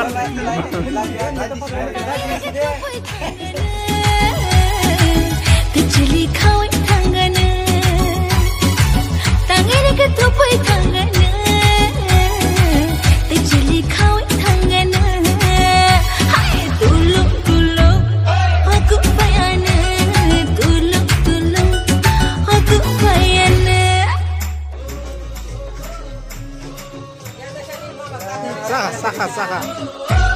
Kecili kau tangan, tangan ketupai tangan, kecili kau tangan. Hai tulung tulung, aku payana, tulung tulung, aku payana. Saka.